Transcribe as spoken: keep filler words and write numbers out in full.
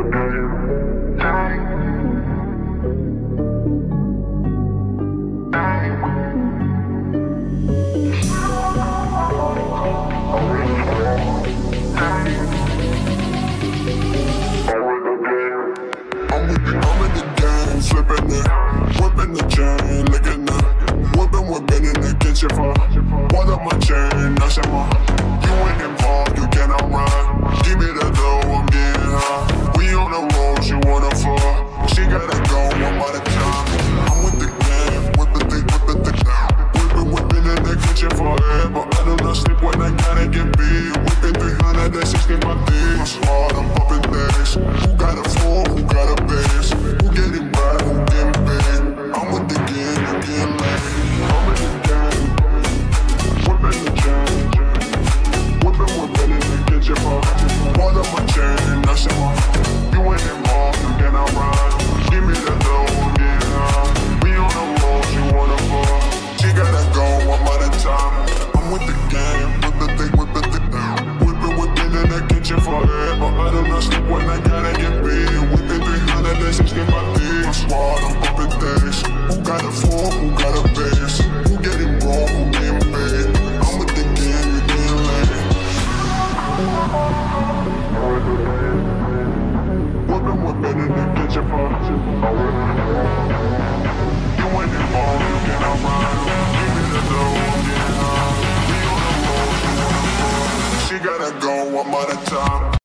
Flipping it, whipping the chain, licking it, whipping, whipping in the kitchen for one of my chain, that's your mom. You ain't involved, you cannot run. Give me the dough, I'm getting high. We on the road, she wanna fuck. She gotta go one by the time. I'm with the game, with the thing, with the thing. Whipping, whipping in the kitchen forever. I do not sleep when I gotta get big. Whipping three hundred sixty-five days. Hard, I'm popping days. Who got a four, who got a base? Who getting back, who getting paid? I'm with the game, you getting laid. I'm with the game, whipping the chain. Whipping, whipping in the kitchen for one of my chain, that's your mom. You ain't involved, you cannot ride. Give me the dough, I'm getting high. We on the road, she wanna fuck. She gotta go one by the time. I'm with the game, with the thing, with the thing. Whipping, whipping in the kitchen forever. I do not sleep when I gotta get big. Whipping three hundred sixty-five days. My squad, I'm popping days. Who got a four, who got a base? Who getting broke, who getting paid? I'm with the game, you getting laid. Whipping, whipping in the kitchen for you ain't involved, you cannot ride. Give me the dough, I'm getting high. We on the road, she wanna fuck. She gotta go one by the time.